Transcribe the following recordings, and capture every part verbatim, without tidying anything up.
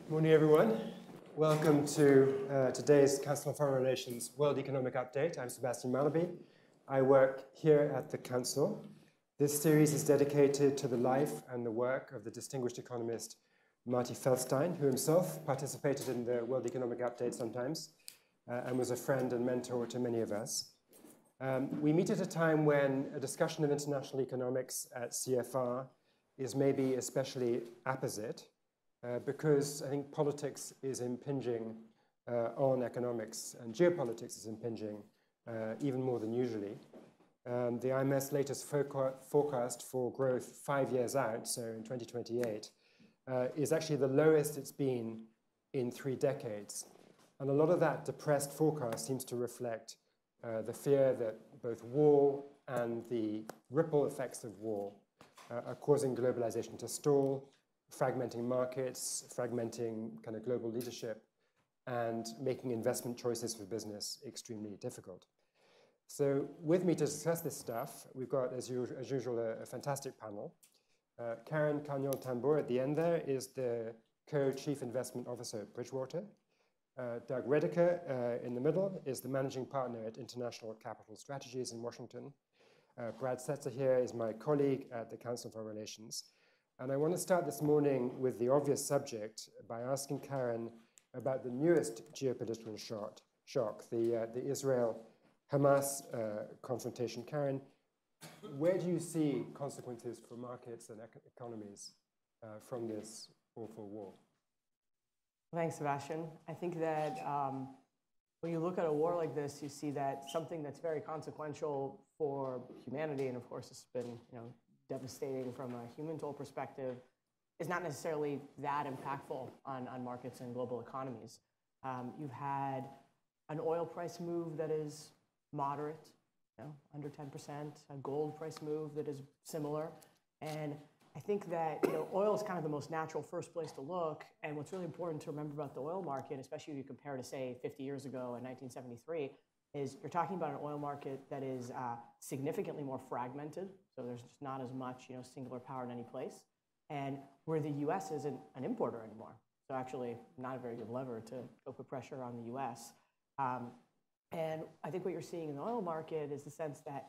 Morning, everyone. Welcome to uh, today's Council on Foreign Relations World Economic Update. I'm Sebastian Malaby. I work here at the Council. This series is dedicated to the life and the work of the distinguished economist Martin Feldstein, who himself participated in the World Economic Update sometimes uh, and was a friend and mentor to many of us. Um, we meet at a time when a discussion of international economics at C F R is maybe especially apposite. Uh, because I think politics is impinging uh, on economics and geopolitics is impinging uh, even more than usually. Um, the I M F's latest forecast for growth five years out, so in twenty twenty-eight, uh, is actually the lowest it's been in three decades. And a lot of that depressed forecast seems to reflect uh, the fear that both war and the ripple effects of war uh, are causing globalization to stall, fragmenting markets, fragmenting kind of global leadership, and making investment choices for business extremely difficult. So with me to discuss this stuff, we've got, as, u as usual, a, a fantastic panel. Uh, Karen Cagnon-Tambour at the end there is the co-chief investment officer at Bridgewater. Uh, Doug Redeker uh, in the middle is the managing partner at International Capital Strategies in Washington. Uh, Brad Setzer here is my colleague at the Council on Foreign Relations. And I want to start this morning with the obvious subject by asking Karen about the newest geopolitical shock, shock the, uh, the Israel-Hamas uh, confrontation. Karen, where do you see consequences for markets and ec economies uh, from this awful war? Thanks, Sebastian. I think that um, when you look at a war like this, you see that something that's very consequential for humanity, and of course it's been, you know, devastating from a human toll perspective, is not necessarily that impactful on, on markets and global economies. Um, you've had an oil price move that is moderate, you know, under ten percent, a gold price move that is similar. And I think that, you know, oil is kind of the most natural first place to look. And what's really important to remember about the oil market, especially if you compare to, say, fifty years ago in nineteen seventy-three, is you're talking about an oil market that is uh, significantly more fragmented. So there's just not as much, you know, singular power in any place. And where the U S isn't an importer anymore. So actually not a very good lever to go put pressure on the U S. Um, and I think what you're seeing in the oil market is the sense that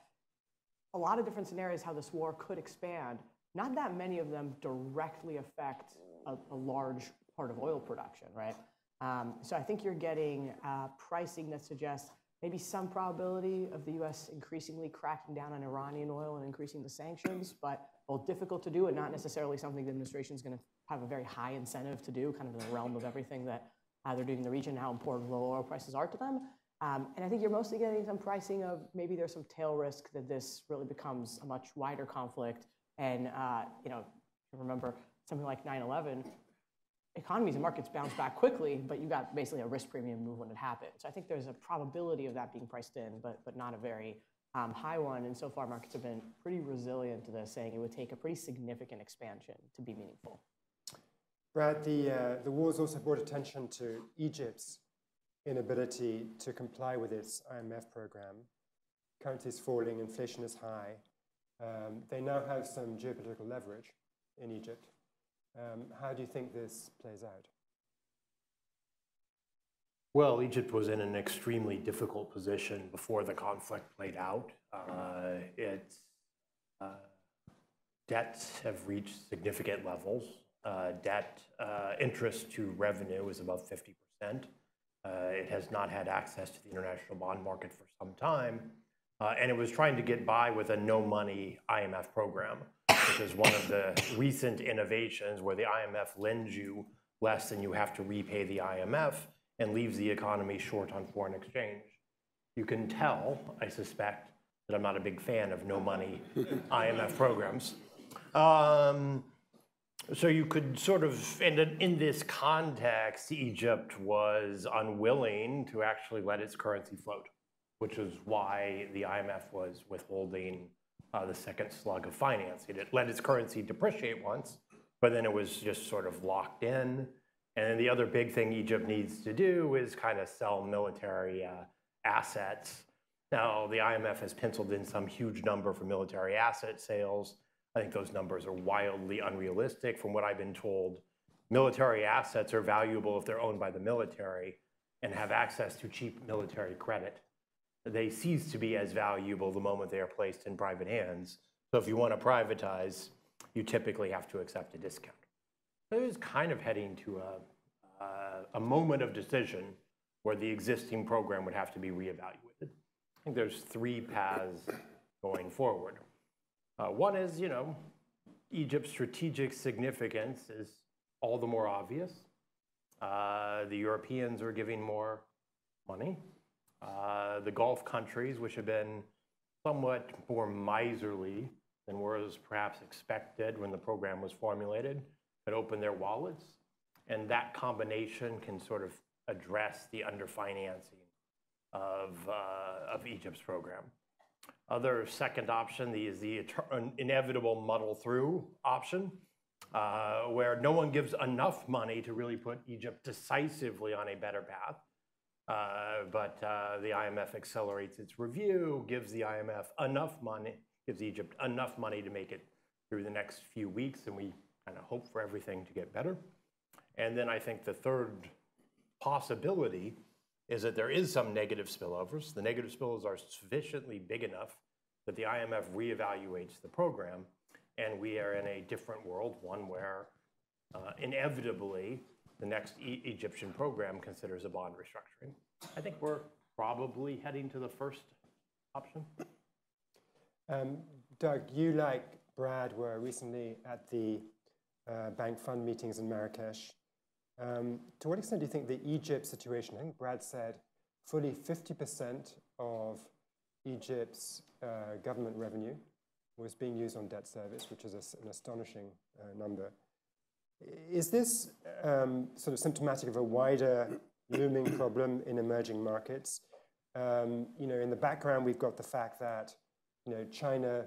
a lot of different scenarios how this war could expand, not that many of them directly affect a, a large part of oil production, right? Um, so I think you're getting uh, pricing that suggests maybe some probability of the U S increasingly cracking down on Iranian oil and increasing the sanctions, but both difficult to do and not necessarily something the administration is going to have a very high incentive to do, kind of in the realm of everything that uh, they're doing in the region, how important low oil prices are to them. Um, and I think you're mostly getting some pricing of maybe there's some tail risk that this really becomes a much wider conflict. And, uh, you know, remember something like nine eleven, economies and markets bounce back quickly, but you got basically a risk premium move when it happened. So I think there's a probability of that being priced in, but, but not a very um, high one. And so far, markets have been pretty resilient to this, saying it would take a pretty significant expansion to be meaningful. Brad, the, uh, the war's also brought attention to Egypt's inability to comply with its I M F program. Currency is falling, inflation is high. Um, they now have some geopolitical leverage in Egypt. Um, how do you think this plays out? Well, Egypt was in an extremely difficult position before the conflict played out. Uh, its uh, debts have reached significant levels. Uh, debt uh, interest to revenue is above fifty percent. Uh, it has not had access to the international bond market for some time. Uh, and it was trying to get by with a no-money I M F program, which is one of the recent innovations where the I M F lends you less than you have to repay the I M F and leaves the economy short on foreign exchange. You can tell, I suspect, that I'm not a big fan of no-money I M F programs. Um, so you could sort of, and in this context, Egypt was unwilling to actually let its currency float, which is why the I M F was withholding uh, the second slug of financing. It let its currency depreciate once, but then it was just sort of locked in. And then the other big thing Egypt needs to do is kind of sell military uh, assets. Now, the I M F has penciled in some huge number for military asset sales. I think those numbers are wildly unrealistic. From what I've been told, military assets are valuable if they're owned by the military and have access to cheap military credit. They cease to be as valuable the moment they are placed in private hands. So if you want to privatize, you typically have to accept a discount. It is kind of heading to a, uh, a moment of decision where the existing program would have to be reevaluated. I think there's three paths going forward. Uh, one is, you know, Egypt's strategic significance is all the more obvious. Uh, the Europeans are giving more money. Uh, the Gulf countries, which have been somewhat more miserly than was perhaps expected when the program was formulated, had opened their wallets. And that combination can sort of address the underfinancing of, uh, of Egypt's program. Other second option is the inevitable muddle through option, uh, where no one gives enough money to really put Egypt decisively on a better path. Uh, but uh, the I M F accelerates its review, gives the I M F enough money, gives Egypt enough money to make it through the next few weeks, and we kind of hope for everything to get better. And then I think the third possibility is that there is some negative spillovers. The negative spillovers are sufficiently big enough that the I M F reevaluates the program, and we are in a different world, one where uh, inevitably the next e Egyptian program considers a bond restructuring. I think we're probably heading to the first option. Um, Doug, you, like Brad, were recently at the uh, bank fund meetings in Marrakesh. Um, to what extent do you think the Egypt situation, I think Brad said fully fifty percent of Egypt's uh, government revenue was being used on debt service, which is a, an astonishing uh, number. Is this um, sort of symptomatic of a wider looming problem in emerging markets? Um, you know, in the background, we've got the fact that, you know, China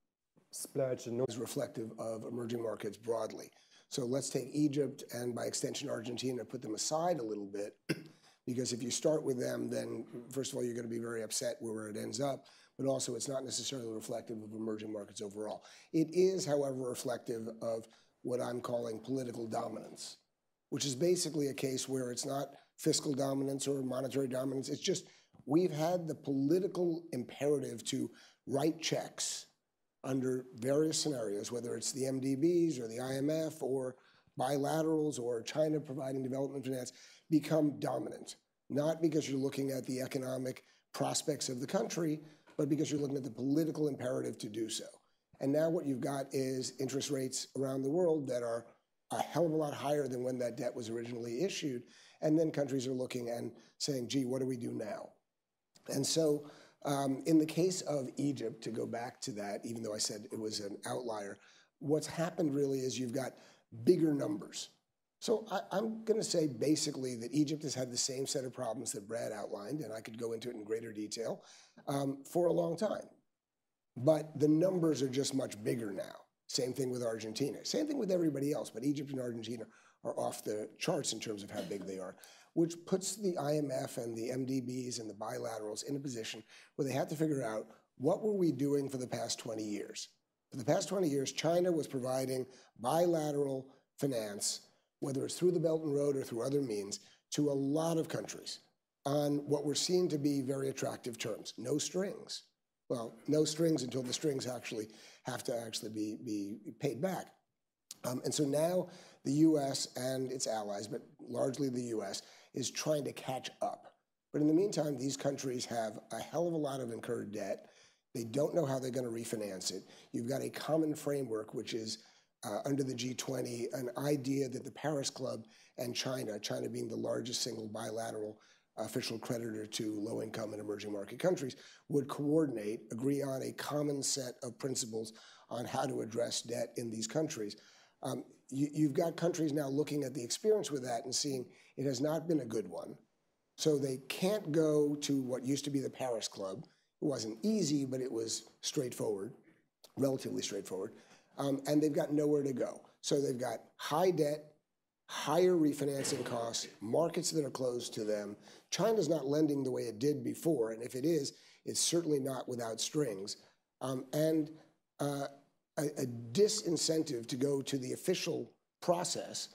splurged enormously. Is reflective of emerging markets broadly. So let's take Egypt and by extension Argentina, put them aside a little bit, because if you start with them, then first of all, you're going to be very upset where it ends up, but also it's not necessarily reflective of emerging markets overall. It is, however, reflective of what I'm calling political dominance, which is basically a case where it's not fiscal dominance or monetary dominance. It's just we've had the political imperative to write checks under various scenarios, whether it's the M D Bs or the I M F or bilaterals or China providing development finance, become dominant. Not because you're looking at the economic prospects of the country, but because you're looking at the political imperative to do so. And now what you've got is interest rates around the world that are a hell of a lot higher than when that debt was originally issued. And then countries are looking and saying, gee, what do we do now? And so um, in the case of Egypt, to go back to that, even though I said it was an outlier, what's happened really is you've got bigger numbers. So I, I'm going to say basically that Egypt has had the same set of problems that Brad outlined, and I could go into it in greater detail, um, for a long time. But the numbers are just much bigger now. Same thing with Argentina. Same thing with everybody else, but Egypt and Argentina are off the charts in terms of how big they are, which puts the I M F and the M D Bs and the bilaterals in a position where they have to figure out what were we doing for the past twenty years. For the past twenty years, China was providing bilateral finance, whether it's through the Belt and Road or through other means, to a lot of countries on what were seen to be very attractive terms, no strings. Well, no strings until the strings actually have to actually be, be paid back. Um, and so now the U S and its allies, but largely the U S, is trying to catch up. But in the meantime, these countries have a hell of a lot of incurred debt. They don't know how they're going to refinance it. You've got a common framework, which is uh, under the G twenty, an idea that the Paris Club and China, China being the largest single bilateral official creditor to low-income and emerging market countries, would coordinate, agree on a common set of principles on how to address debt in these countries. Um, you, you've got countries now looking at the experience with that and seeing it has not been a good one. So they can't go to what used to be the Paris Club. It wasn't easy, but it was straightforward, relatively straightforward. Um, and they've got nowhere to go. So they've got high debt, higher refinancing costs, markets that are closed to them. China's not lending the way it did before, and if it is, it's certainly not without strings. Um, and uh, a, a disincentive to go to the official process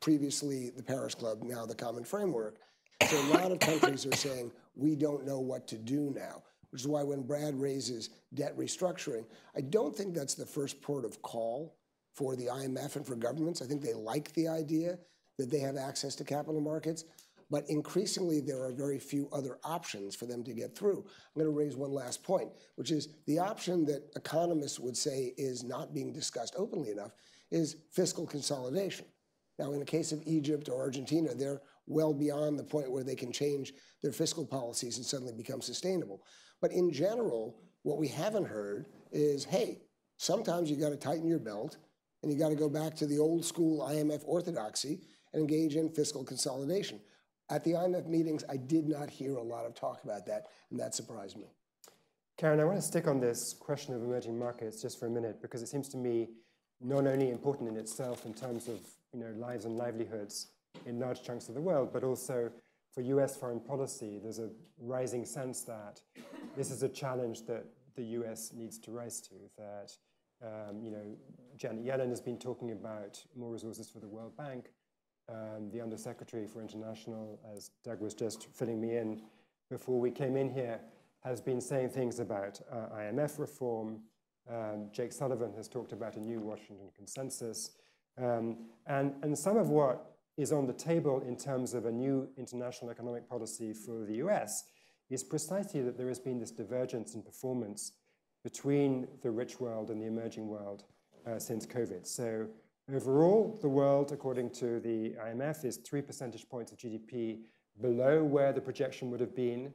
previously the Paris Club, now the Common Framework. So a lot of countries are saying, we don't know what to do now, which is why when Brad raises debt restructuring, I don't think that's the first port of call for the I M F and for governments. I think they like the idea that they have access to capital markets, but increasingly there are very few other options for them to get through. I'm going to raise one last point, which is the option that economists would say is not being discussed openly enough is fiscal consolidation. Now, in the case of Egypt or Argentina, they're well beyond the point where they can change their fiscal policies and suddenly become sustainable. But in general, what we haven't heard is, hey, sometimes you got to tighten your belt and you got to go back to the old school I M F orthodoxy and engage in fiscal consolidation. At the I M F meetings, I did not hear a lot of talk about that, and that surprised me. Karen, I want to stick on this question of emerging markets just for a minute, because it seems to me not only important in itself in terms of you know, lives and livelihoods in large chunks of the world, but also for U S foreign policy, there's a rising sense that this is a challenge that the U S needs to rise to, that um, you know, Janet Yellen has been talking about more resources for the World Bank. Um, the Undersecretary for International, as Doug was just filling me in before we came in here, has been saying things about uh, I M F reform. Um, Jake Sullivan has talked about a new Washington consensus. Um, and, and some of what is on the table in terms of a new international economic policy for the U S is precisely that there has been this divergence in performance between the rich world and the emerging world uh, since COVID. So overall, the world, according to the I M F, is three percentage points of G D P below where the projection would have been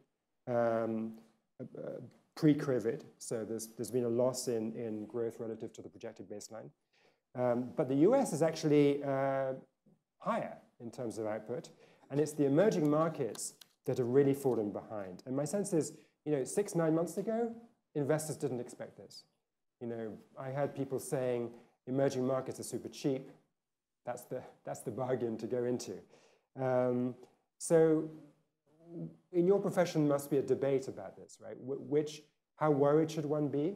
um, uh, pre-COVID. So there's, there's been a loss in, in growth relative to the projected baseline. Um, but the U S is actually uh, higher in terms of output, and it's the emerging markets that have really fallen behind. And my sense is, you know, six, nine months ago, investors didn't expect this. You know, I heard people saying emerging markets are super cheap. That's the, that's the bargain to go into. Um, so in your profession must be a debate about this, right? Wh which, how worried should one be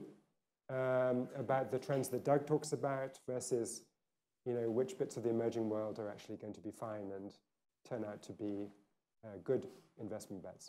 um, about the trends that Doug talks about versus, you know, which bits of the emerging world are actually going to be fine and turn out to be uh, good investment bets?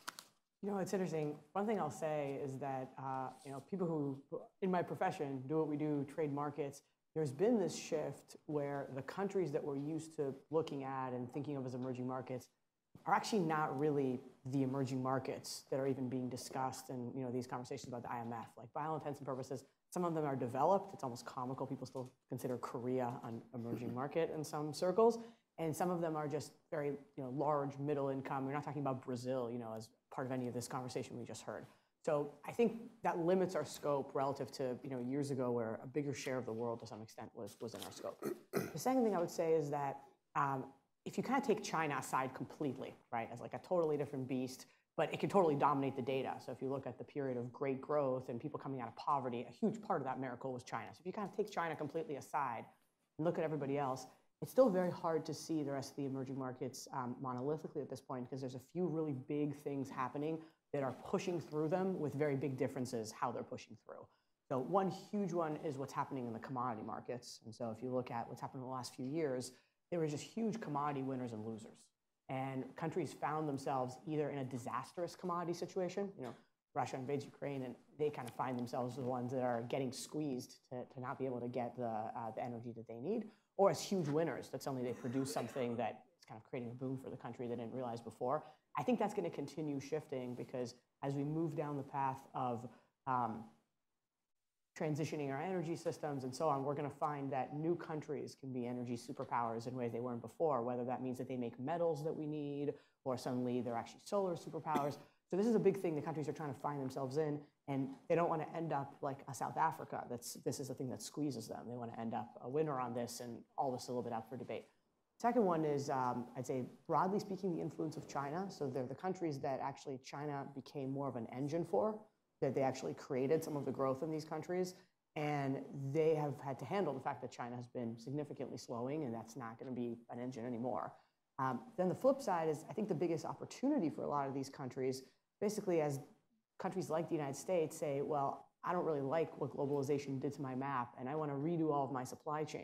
You know, it's interesting. One thing I'll say is that, uh, you know, people who, in my profession, do what we do, trade markets, there's been this shift where the countries that we're used to looking at and thinking of as emerging markets are actually not really the emerging markets that are even being discussed in, you know, these conversations about the I M F. Like, by all intents and purposes, some of them are developed. It's almost comical. People still consider Korea an emerging market in some circles. And some of them are just very, you know, large, middle income. We're not talking about Brazil, you know, as part of any of this conversation we just heard. So I think that limits our scope relative to, you know, years ago where a bigger share of the world to some extent was, was in our scope. The second thing I would say is that um, if you kind of take China aside completely, right, as like a totally different beast, but it can totally dominate the data. So if you look at the period of great growth and people coming out of poverty, a huge part of that miracle was China. So if you kind of take China completely aside and look at everybody else, it's still very hard to see the rest of the emerging markets um, monolithically at this point, because there's a few really big things happening that are pushing through them with very big differences how they're pushing through. So one huge one is what's happening in the commodity markets. And so if you look at what's happened in the last few years, there were just huge commodity winners and losers. And countries found themselves either in a disastrous commodity situation, you know, Russia invades Ukraine, and they kind of find themselves the ones that are getting squeezed to, to not be able to get the, uh, the energy that they need, or as huge winners that suddenly they produce something that is kind of creating a boom for the country they didn't realize before. I think that's going to continue shifting, because as we move down the path of um, transitioning our energy systems and so on, we're going to find that new countries can be energy superpowers in ways they weren't before, whether that means that they make metals that we need, or suddenly they're actually solar superpowers. So this is a big thing the countries are trying to find themselves in, and they don't want to end up like a South Africa. That's, this is the thing that squeezes them. They want to end up a winner on this, and all this is a little bit up for debate. Second one is, um, I'd say, broadly speaking, the influence of China. So they're the countries that actually China became more of an engine for, that they actually created some of the growth in these countries. And they have had to handle the fact that China has been significantly slowing, and that's not going to be an engine anymore. Um, then the flip side is, I think the biggest opportunity for a lot of these countries, basically as countries like the United States say, well, I don't really like what globalization did to my map, and I want to redo all of my supply chains.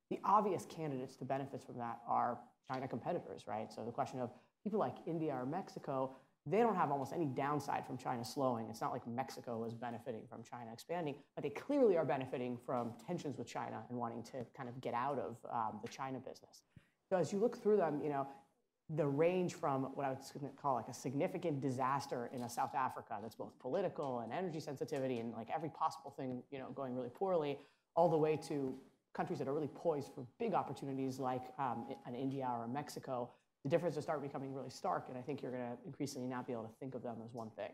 The obvious candidates to benefits from that are China competitors, right? So the question of people like India or Mexico, they don't have almost any downside from China slowing. It's not like Mexico is benefiting from China expanding, but they clearly are benefiting from tensions with China and wanting to kind of get out of um, the China business. So as you look through them, you know, the range from what I would call like a significant disaster in a South Africa that's both political and energy sensitivity and like every possible thing, you know, going really poorly, all the way to countries that are really poised for big opportunities like um, an India or a Mexico. The differences start becoming really stark, and I think you're going to increasingly not be able to think of them as one thing.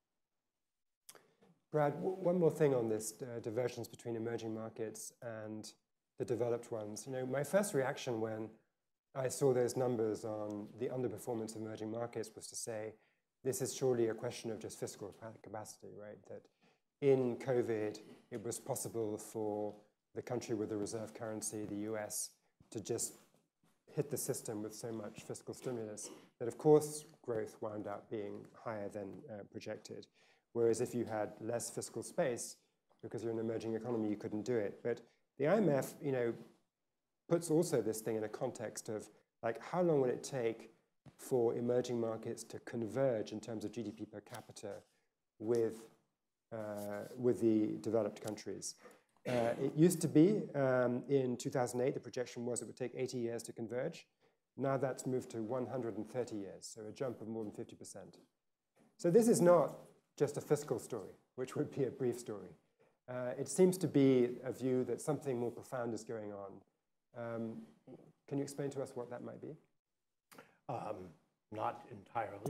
Brad, one more thing on this uh, divergence between emerging markets and the developed ones. You know, my first reaction when I saw those numbers on the underperformance of emerging markets was to say, this is surely a question of just fiscal capacity, right? That in COVID, it was possible for the country with the reserve currency, the U S, to just hit the system with so much fiscal stimulus that, of course, growth wound up being higher than uh, projected. Whereas if you had less fiscal space, because you're an emerging economy, you couldn't do it. But the I M F, you know, puts also this thing in a context of, like, how long will it take for emerging markets to converge in terms of G D P per capita with, uh, with the developed countries? Uh, it used to be, um, in two thousand eight, the projection was it would take eighty years to converge. Now that's moved to one hundred thirty years, so a jump of more than fifty percent. So this is not just a fiscal story, which would be a brief story. Uh, it seems to be a view that something more profound is going on. Um, can you explain to us what that might be? Um, not entirely.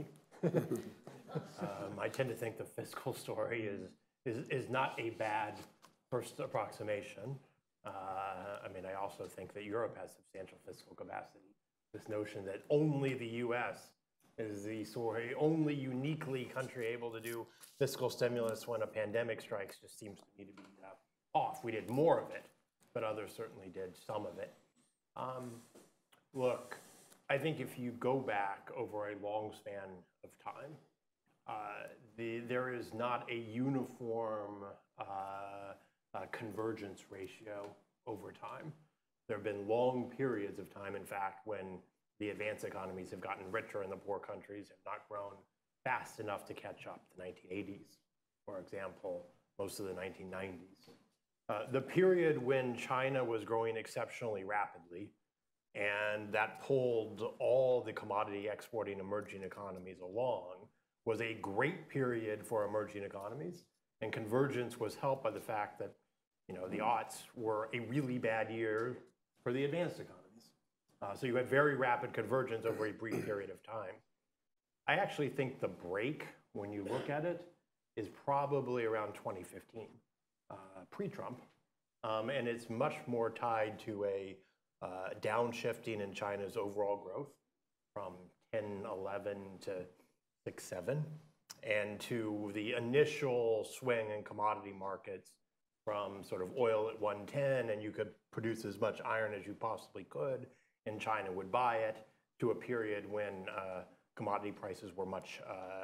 um, I tend to think the fiscal story is, is, is not a bad first approximation. Uh, I mean, I also think that Europe has substantial fiscal capacity. This notion that only the U S is the sort of only uniquely country able to do fiscal stimulus when a pandemic strikes just seems to me to be uh, off. We did more of it, but others certainly did some of it. Um, look, I think if you go back over a long span of time, uh, the, there is not a uniform uh, uh, convergence ratio over time. There have been long periods of time, in fact, when the advanced economies have gotten richer and the poor countries have not grown fast enough to catch up. The nineteen eighties, for example, most of the nineteen nineties. Uh, the period when China was growing exceptionally rapidly, and that pulled all the commodity exporting emerging economies along, was a great period for emerging economies, and convergence was helped by the fact that, you know, the aughts were a really bad year for the advanced economies. Uh, so you had very rapid convergence over a brief period of time. I actually think the break, when you look at it, is probably around twenty fifteen, uh, pre-Trump, um, and it's much more tied to a uh, downshifting in China's overall growth from ten, eleven to six, seven, and to the initial swing in commodity markets from sort of oil at one ten, and you could produce as much iron as you possibly could, and China would buy it, to a period when uh, commodity prices were much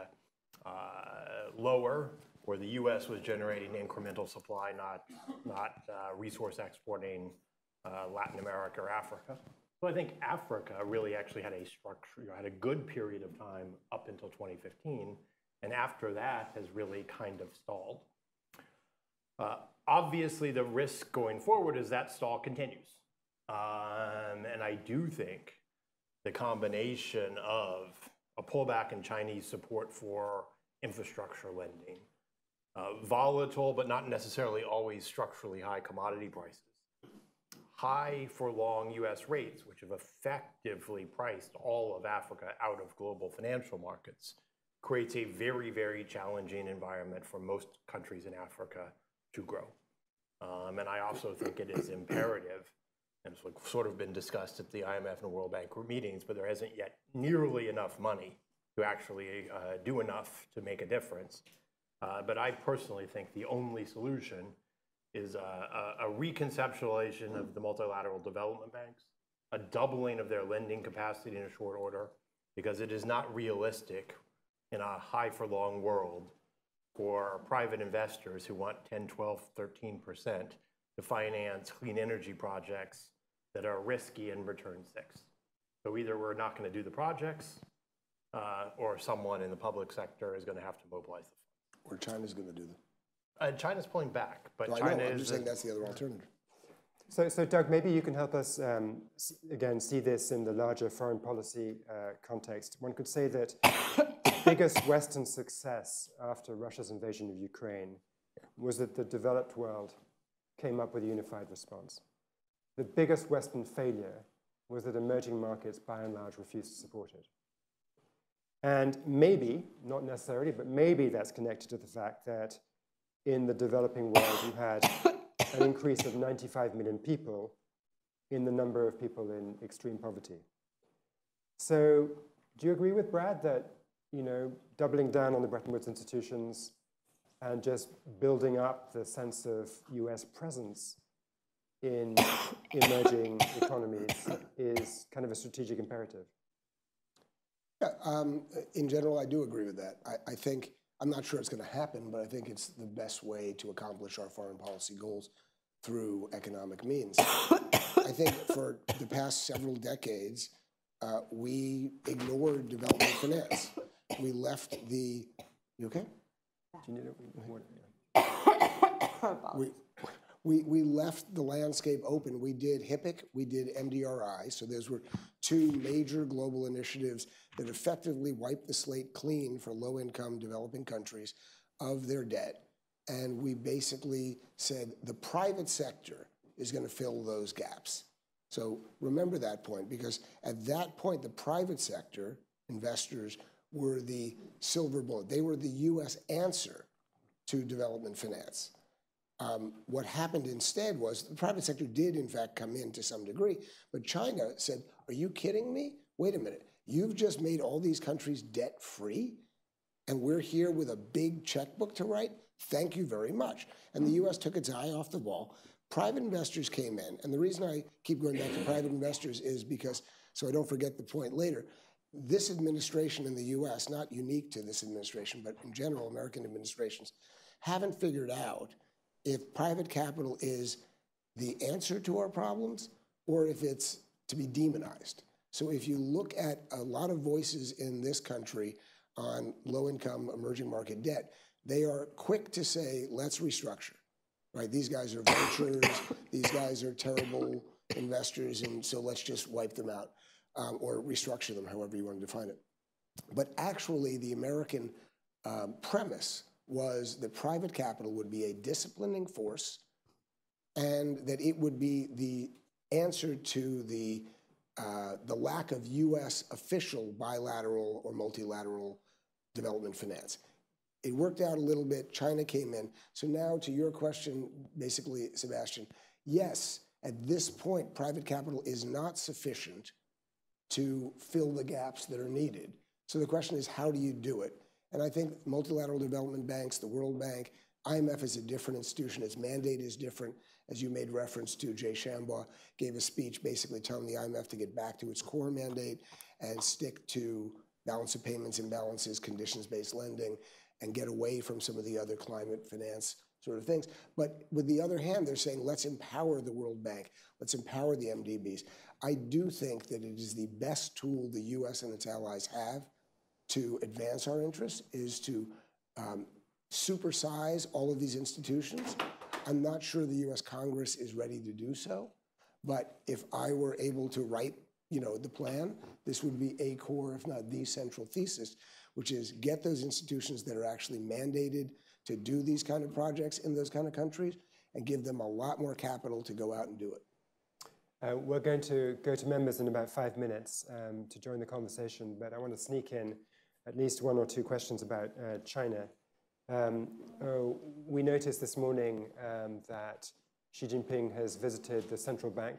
uh, uh, lower, where the U S was generating incremental supply, not, not uh, resource exporting uh, Latin America or Africa. So I think Africa really actually had a structure, had a good period of time up until twenty fifteen, and after that has really kind of stalled. Uh, obviously, the risk going forward is that stall continues. Um, and I do think the combination of a pullback in Chinese support for infrastructure lending, uh, volatile but not necessarily always structurally high commodity prices, high for long U S rates, which have effectively priced all of Africa out of global financial markets, creates a very, very challenging environment for most countries in Africa to grow. Um, and I also think it is imperative, and it's sort of been discussed at the I M F and World Bank meetings, but there isn't yet nearly enough money to actually uh, do enough to make a difference. Uh, but I personally think the only solution is a, a, a reconceptualization of the multilateral development banks, a doubling of their lending capacity in a short order, because it is not realistic in a high for long world for private investors who want ten, twelve, thirteen percent to finance clean energy projects that are risky in return six. So either we're not going to do the projects, uh, or someone in the public sector is going to have to mobilize the funds. Or China's going to do them. And China's pulling back, but No, I China know, I'm is just saying that's the other alternative. So, so Doug, maybe you can help us, um, s- again, see this in the larger foreign policy uh, context. One could say that the biggest Western success after Russia's invasion of Ukraine was that the developed world came up with a unified response. The biggest Western failure was that emerging markets, by and large, refused to support it. And maybe, not necessarily, but maybe that's connected to the fact that in the developing world, you had an increase of ninety-five million people in the number of people in extreme poverty. So do you agree with Brad that, you know, doubling down on the Bretton Woods institutions and just building up the sense of U S presence in emerging economies is kind of a strategic imperative? Yeah, um, in general, I do agree with that. I, I think, I'm not sure it's going to happen, but I think it's the best way to accomplish our foreign policy goals through economic means. I think for the past several decades, uh, we ignored development finance. We left the, you okay? Do you need a, we, we, we left the landscape open. We did HIPC, we did M D R I, so those were two major global initiatives that effectively wiped the slate clean for low-income developing countries of their debt. And we basically said the private sector is going to fill those gaps. So remember that point, because at that point, the private sector investors were the silver bullet. They were the U S answer to development finance. Um, what happened instead was the private sector did, in fact, come in to some degree, but China said, are you kidding me? Wait a minute. You've just made all these countries debt-free, and we're here with a big checkbook to write? Thank you very much. And the U S took its eye off the ball. Private investors came in, and the reason I keep going back to private investors is because, so I don't forget the point later, this administration in the U S, not unique to this administration, but in general, American administrations, haven't figured out if private capital is the answer to our problems or if it's to be demonized. So if you look at a lot of voices in this country on low-income emerging market debt, they are quick to say, let's restructure, right? These guys are vultures, these guys are terrible investors, and so let's just wipe them out, um, or restructure them, however you want to define it. But actually, the American um, premise was that private capital would be a disciplining force and that it would be the answer to the, uh, the lack of U S official bilateral or multilateral development finance. It worked out a little bit. China came in. So now to your question, basically, Sebastian, yes, at this point, private capital is not sufficient to fill the gaps that are needed. So the question is, how do you do it? And I think multilateral development banks, the World Bank, I M F is a different institution. Its mandate is different. As you made reference to, Jay Shambaugh gave a speech basically telling the I M F to get back to its core mandate and stick to balance of payments, imbalances, conditions-based lending, and get away from some of the other climate finance sort of things. But with the other hand, they're saying, let's empower the World Bank. Let's empower the M D Bs. I do think that it is the best tool the U S and its allies have to advance our interests, is to um, supersize all of these institutions. I'm not sure the U S Congress is ready to do so, but if I were able to write, you know, the plan, this would be a core, if not the central thesis, which is get those institutions that are actually mandated to do these kind of projects in those kind of countries and give them a lot more capital to go out and do it. Uh, we're going to go to members in about five minutes um, to join the conversation, but I want to sneak in at least one or two questions about uh, China. Um, oh, we noticed this morning um, that Xi Jinping has visited the central bank.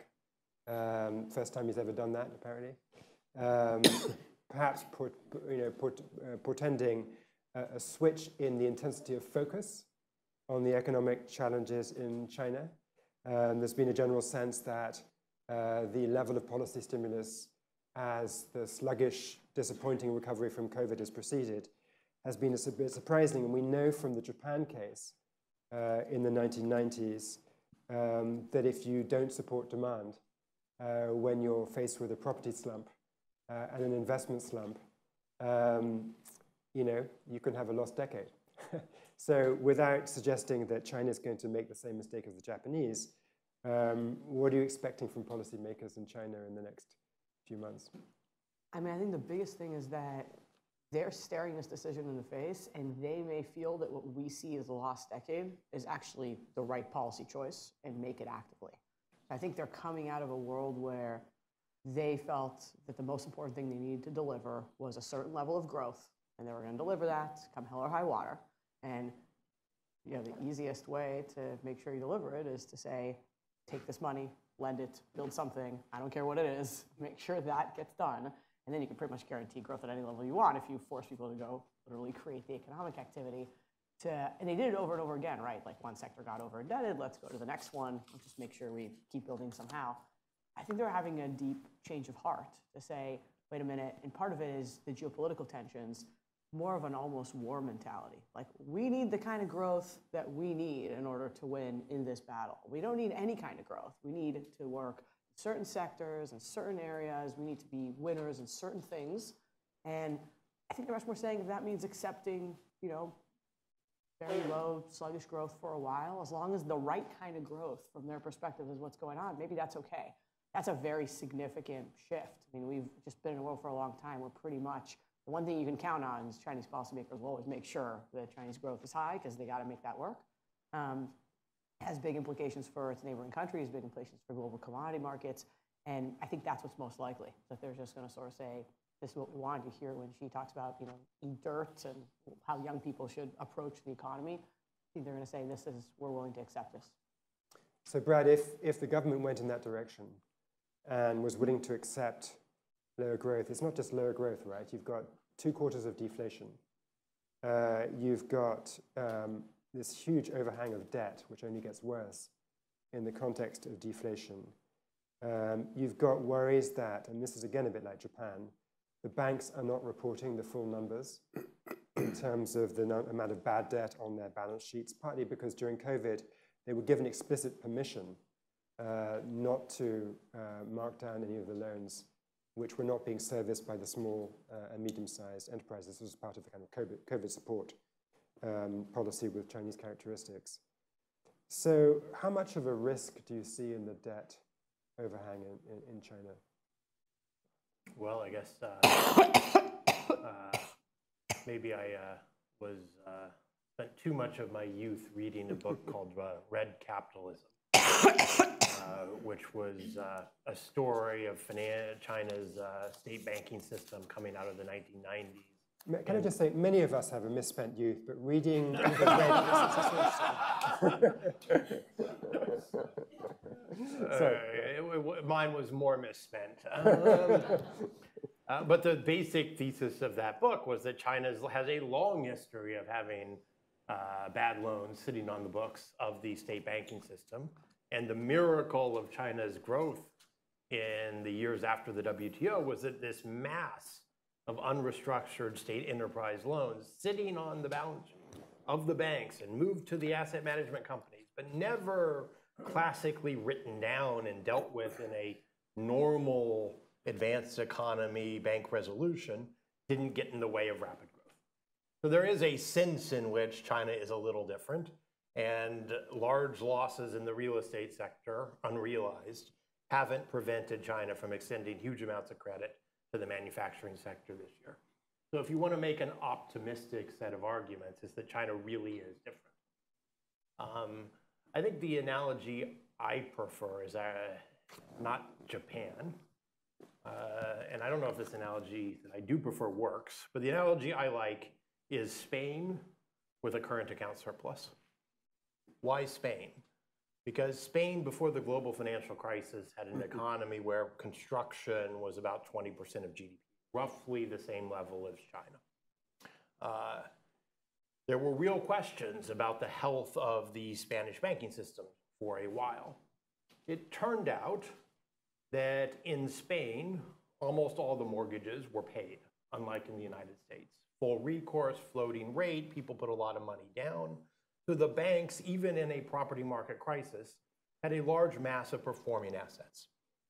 Um, first time he's ever done that, apparently. Um, perhaps put, you know, put, uh, portending a, a switch in the intensity of focus on the economic challenges in China. Um, there's been a general sense that uh, the level of policy stimulus as the sluggish, disappointing recovery from COVID has proceeded has been a bit surprising. And we know from the Japan case uh, in the nineteen nineties um, that if you don't support demand, uh, when you're faced with a property slump uh, and an investment slump, um, you know, you can have a lost decade. So without suggesting that China is going to make the same mistake as the Japanese, um, what are you expecting from policymakers in China in the next few months? I mean, I think the biggest thing is that they're staring this decision in the face, and they may feel that what we see as the lost decade is actually the right policy choice and make it actively. I think they're coming out of a world where they felt that the most important thing they needed to deliver was a certain level of growth, and they were going to deliver that come hell or high water. And you know, the easiest way to make sure you deliver it is to say, take this money, lend it, build something, I don't care what it is, make sure that gets done. And then you can pretty much guarantee growth at any level you want if you force people to go literally create the economic activity. To, and they did it over and over again, right? Like one sector got over indebted, let's go to the next one, let's just make sure we keep building somehow. I think they're having a deep change of heart to say, wait a minute, and part of it is the geopolitical tensions, more of an almost war mentality. Like, we need the kind of growth that we need in order to win in this battle. We don't need any kind of growth. We need to work in certain sectors and certain areas. We need to be winners in certain things. And I think they're much more saying if that means accepting, you know, very low, sluggish growth for a while, as long as the right kind of growth from their perspective is what's going on, maybe that's okay. That's a very significant shift. I mean, we've just been in a world for a long time where pretty much the one thing you can count on is Chinese policymakers will always make sure that Chinese growth is high because they got to make that work. Um, has big implications for its neighboring countries, big implications for global commodity markets. And I think that's what's most likely, that they're just going to sort of say, this is what we want. You hear when she talks about, you know, dirt and how young people should approach the economy. I think they're going to say, this is, we're willing to accept this. So Brad, if, if the government went in that direction and was willing to accept lower growth, it's not just lower growth, right? You've got two quarters of deflation. Uh, you've got um, this huge overhang of debt, which only gets worse in the context of deflation. Um, you've got worries that, and this is again a bit like Japan, the banks are not reporting the full numbers in terms of the no amount of bad debt on their balance sheets, partly because during COVID, they were given explicit permission uh, not to uh, mark down any of the loans which were not being serviced by the small uh, and medium-sized enterprises. This was part of the kind of COVID, COVID support um, policy with Chinese characteristics. So how much of a risk do you see in the debt overhang in, in, in China? Well, I guess uh, uh, maybe I uh, was uh, spent too much of my youth reading a book called uh, Red Capitalism. Uh, which was uh, a story of China's uh, state banking system coming out of the nineteen nineties. Can and I just say, many of us have a misspent youth, but reading uh, it, it, mine was more misspent. Um, uh, but the basic thesis of that book was that China has a long history of having uh, bad loans sitting on the books of the state banking system. And the miracle of China's growth in the years after the W T O was that this mass of unrestructured state enterprise loans sitting on the balance sheet of the banks and moved to the asset management companies, but never classically written down and dealt with in a normal advanced economy bank resolution, didn't get in the way of rapid growth. So there is a sense in which China is a little different. And large losses in the real estate sector, unrealized, haven't prevented China from extending huge amounts of credit to the manufacturing sector this year. So if you want to make an optimistic set of arguments, it's that China really is different. Um, I think the analogy I prefer is uh, not Japan. Uh, and I don't know if this analogy that I do prefer works, but the analogy I like is Spain with a current account surplus. Why Spain? Because Spain, before the global financial crisis, had an economy where construction was about twenty percent of G D P, roughly the same level as China. Uh, there were real questions about the health of the Spanish banking system for a while. It turned out that in Spain, almost all the mortgages were paid, unlike in the United States. Full recourse, floating rate, people put a lot of money down. So the banks, even in a property market crisis, had a large mass of performing assets.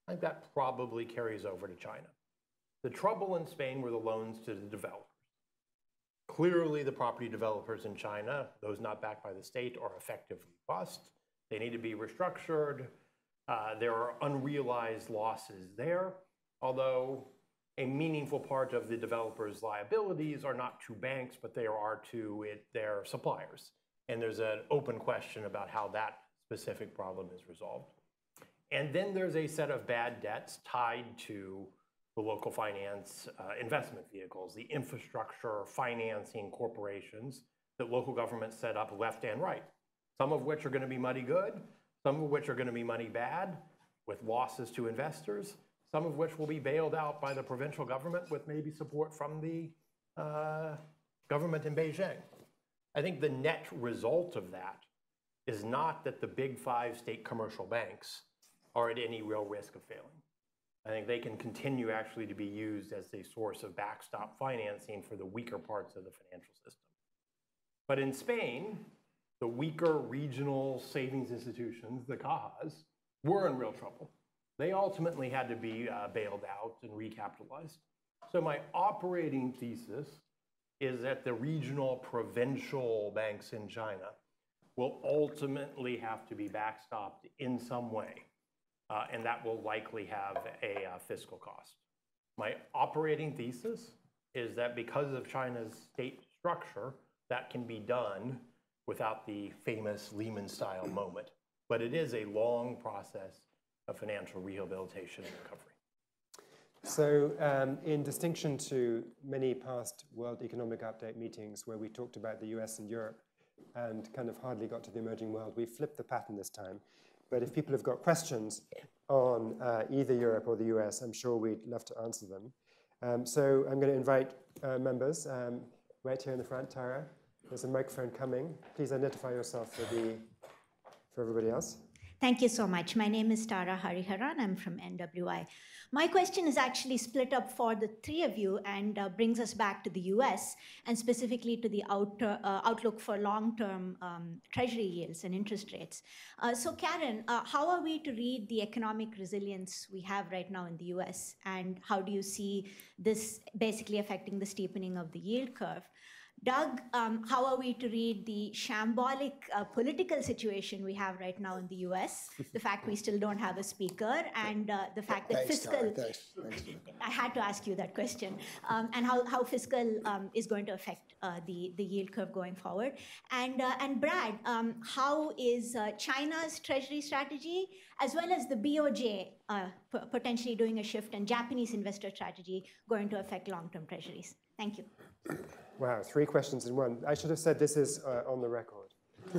I think that probably carries over to China. The trouble in Spain were the loans to the developers. Clearly, the property developers in China, those not backed by the state, are effectively bust. They need to be restructured. Uh, there are unrealized losses there, although a meaningful part of the developers' liabilities are not to banks, but they are to it, their suppliers. And there's an open question about how that specific problem is resolved. And then there's a set of bad debts tied to the local finance uh, investment vehicles, the infrastructure financing corporations that local governments set up left and right, some of which are going to be money good, some of which are going to be money bad with losses to investors, some of which will be bailed out by the provincial government with maybe support from the uh, government in Beijing. I think the net result of that is not that the big five state commercial banks are at any real risk of failing. I think they can continue actually to be used as a source of backstop financing for the weaker parts of the financial system. But in Spain, the weaker regional savings institutions, the cajas, were in real trouble. They ultimately had to be uh, bailed out and recapitalized. So my operating thesis is that the regional provincial banks in China will ultimately have to be backstopped in some way. Uh, and that will likely have a uh, fiscal cost. My operating thesis is that because of China's state structure, that can be done without the famous Lehman-style moment. But it is a long process of financial rehabilitation and recovery. So um, in distinction to many past World Economic Update meetings where we talked about the U S and Europe and kind of hardly got to the emerging world, we flipped the pattern this time. But if people have got questions on uh, either Europe or the U S, I'm sure we'd love to answer them. Um, so I'm going to invite uh, members um, right here in the front. Tara, there's a microphone coming. Please identify yourself for, the, for everybody else. Thank you so much. My name is Tara Hariharan. I'm from N W I. My question is actually split up for the three of you and uh, brings us back to the U S and specifically to the out, uh, outlook for long-term um, treasury yields and interest rates. Uh, so Karen, uh, how are we to read the economic resilience we have right now in the U S, and how do you see this basically affecting the steepening of the yield curve? Doug, um, how are we to read the shambolic uh, political situation we have right now in the U S, the fact we still don't have a speaker, and uh, the fact that Thanks, fiscal... Tara. Thanks. Thanks. I had to ask you that question, um, and how, how fiscal um, is going to affect uh, the, the yield curve going forward. And, uh, and Brad, um, how is uh, China's treasury strategy, as well as the B O J uh, potentially doing a shift, and Japanese investor strategy going to affect long-term treasuries? Thank you. Wow, three questions in one. I should have said this is uh, on the record.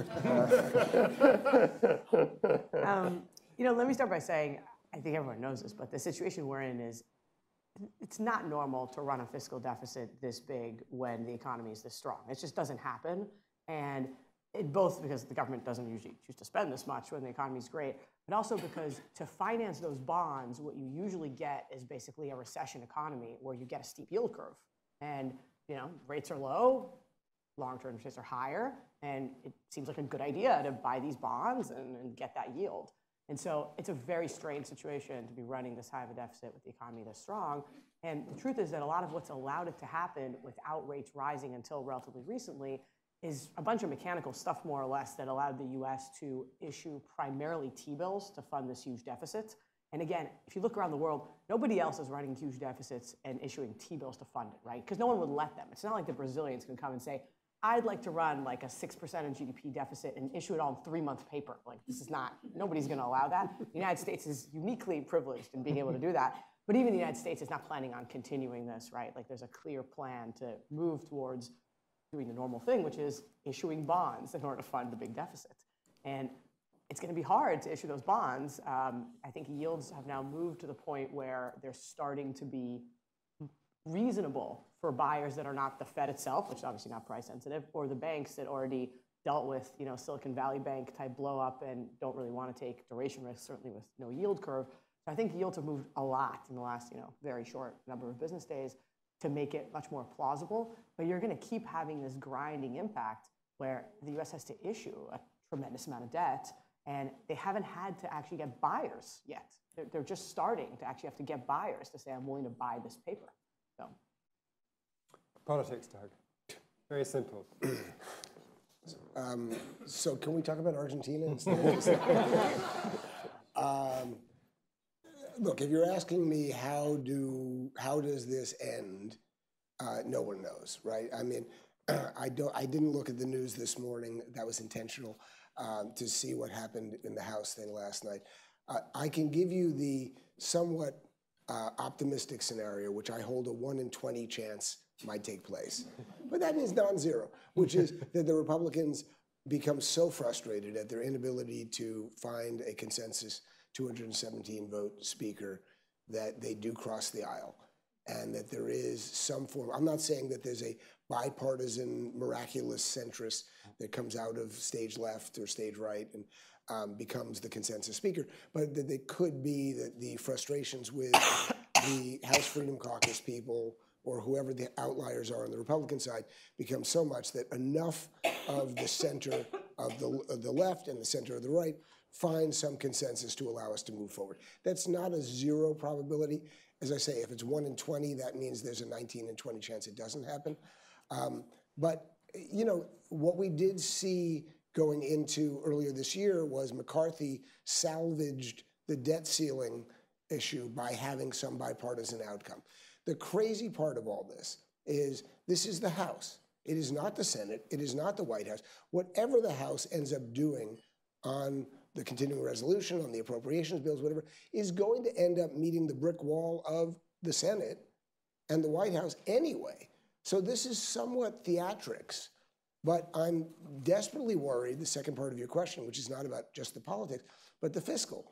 um, you know, let me start by saying, I think everyone knows this, but the situation we're in is, it's not normal to run a fiscal deficit this big when the economy is this strong. It just doesn't happen. And it, both because the government doesn't usually choose to spend this much when the economy is great, but also because to finance those bonds, what you usually get is basically a recession economy where you get a steep yield curve. And you know, rates are low, long-term interest rates are higher, and it seems like a good idea to buy these bonds and, and get that yield. And so it's a very strange situation to be running this high of a deficit with the economy this strong. And the truth is that a lot of what's allowed it to happen without rates rising until relatively recently is a bunch of mechanical stuff, more or less, that allowed the U S to issue primarily T-bills to fund this huge deficit. And again, if you look around the world, nobody else is running huge deficits and issuing T-bills to fund it, right? Because no one would let them. It's not like the Brazilians can come and say, I'd like to run like a six percent of G D P deficit and issue it on three-month paper. Like, this is not, nobody's going to allow that. The United States is uniquely privileged in being able to do that. But even the United States is not planning on continuing this, right? Like, there's a clear plan to move towards doing the normal thing, which is issuing bonds in order to fund the big deficit. And it's going to be hard to issue those bonds. Um, I think yields have now moved to the point where they're starting to be reasonable for buyers that are not the Fed itself, which is obviously not price sensitive, or the banks that already dealt with, you know, Silicon Valley Bank type blow up and don't really want to take duration risk, certainly with no yield curve. So I think yields have moved a lot in the last, you know, very short number of business days to make it much more plausible. But you're going to keep having this grinding impact where the U S has to issue a tremendous amount of debt. And they haven't had to actually get buyers yet. They're, they're just starting to actually have to get buyers to say, I'm willing to buy this paper. So. Politics, Doug. Very simple. Um, so can we talk about Argentina instead? um, look, if you're asking me how do how does this end, uh, no one knows, right? I mean, I don't. I didn't look at the news this morning. That was intentional um, to see what happened in the House thing last night. Uh, I can give you the somewhat uh, optimistic scenario, which I hold a one in twenty chance might take place. But that means non-zero, which is that the Republicans become so frustrated at their inability to find a consensus two hundred seventeen vote speaker that they do cross the aisle, and that there is some form. I'm not saying that there's a bipartisan, miraculous centrist that comes out of stage left or stage right and um, becomes the consensus speaker, but that it could be that the frustrations with the House Freedom Caucus people or whoever the outliers are on the Republican side become so much that enough of the center of the, of the left and the center of the right find some consensus to allow us to move forward. That's not a zero probability. As I say, if it's one in twenty, that means there's a nineteen in twenty chance it doesn't happen. Um, but, you know, what we did see going into earlier this year was McCarthy salvaged the debt ceiling issue by having some bipartisan outcome. The crazy part of all this is this is the House. It is not the Senate. It is not the White House. Whatever the House ends up doing on the continuing resolution, on the appropriations bills, whatever, is going to end up meeting the brick wall of the Senate and the White House anyway. So this is somewhat theatrics. But I'm desperately worried, the second part of your question, which is not about just the politics, but the fiscal.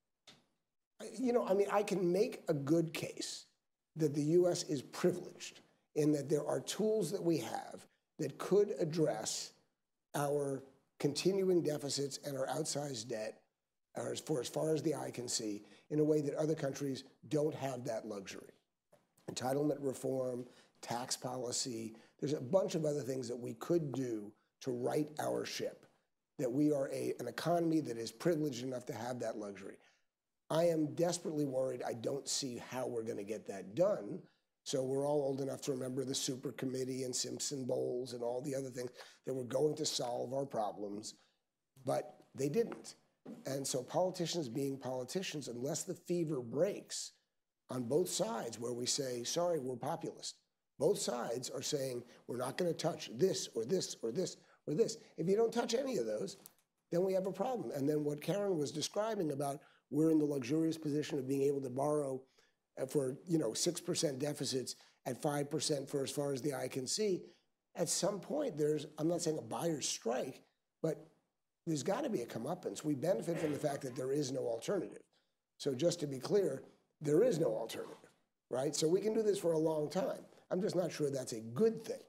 You know, I mean, I can make a good case that the U S is privileged in that there are tools that we have that could address our continuing deficits and our outsized debt or as for as far as the eye can see in a way that other countries don't have that luxury. Entitlement reform, tax policy, there's a bunch of other things that we could do to right our ship, that we are a, an economy that is privileged enough to have that luxury. I am desperately worried I don't see how we're going to get that done. So we're all old enough to remember the super committee and Simpson Bowles and all the other things that were going to solve our problems, but they didn't. And so politicians being politicians, unless the fever breaks on both sides where we say, sorry, we're populist. Both sides are saying, we're not going to touch this or this or this or this. If you don't touch any of those, then we have a problem. And then what Karen was describing about we're in the luxurious position of being able to borrow for, you know, six percent deficits at five percent for as far as the eye can see. At some point, there's, I'm not saying a buyer's strike, but there's got to be a comeuppance. We benefit from the fact that there is no alternative. So just to be clear, there is no alternative, right? So we can do this for a long time. I'm just not sure that's a good thing.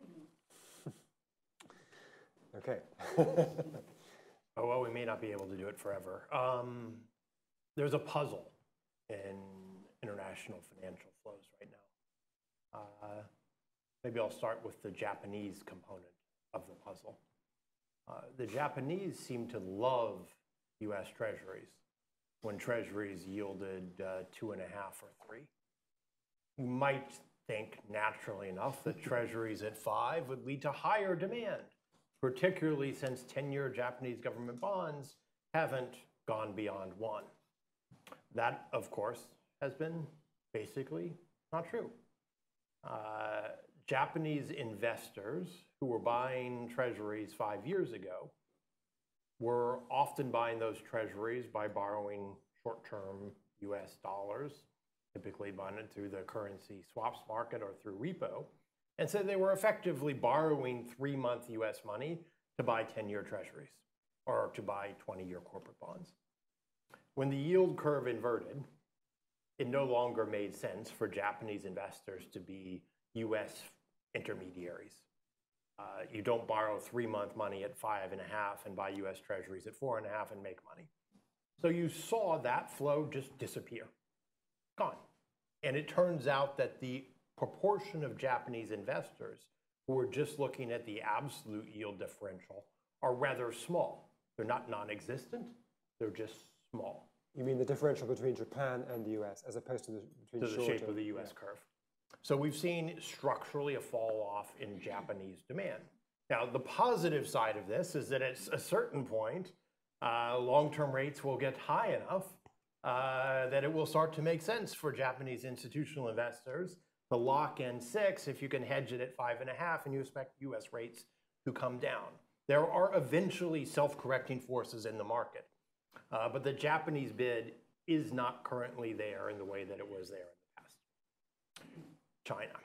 Okay. Oh, well, we may not be able to do it forever. Um, there's a puzzle in international financial flows right now. Uh, maybe I'll start with the Japanese component of the puzzle. Uh, the Japanese seem to love U S treasuries when treasuries yielded uh, two and a half or three. You might think, naturally enough, that treasuries at five would lead to higher demand, particularly since ten-year Japanese government bonds haven't gone beyond one. That, of course, has been basically not true. Uh, Japanese investors who were buying treasuries five years ago were often buying those treasuries by borrowing short-term U S dollars, typically bonded through the currency swaps market or through repo. And so they were effectively borrowing three-month U S money to buy ten-year treasuries or to buy twenty-year corporate bonds. When the yield curve inverted, it no longer made sense for Japanese investors to be U S intermediaries. Uh, you don't borrow three-month money at five and a half and buy U S treasuries at four and a half and make money. So you saw that flow just disappear, gone. And it turns out that the proportion of Japanese investors who are just looking at the absolute yield differential are rather small. They're not non-existent, they're just small. You mean the differential between Japan and the U S as opposed to the between To the short shape and- of the U S yeah. curve. So we've seen structurally a fall off in Japanese demand. Now, the positive side of this is that at a certain point, uh, long-term rates will get high enough uh, that it will start to make sense for Japanese institutional investors to lock in six if you can hedge it at five and a half and you expect U S rates to come down. There are eventually self-correcting forces in the market, uh, but the Japanese bid is not currently there in the way that it was there in the past. China.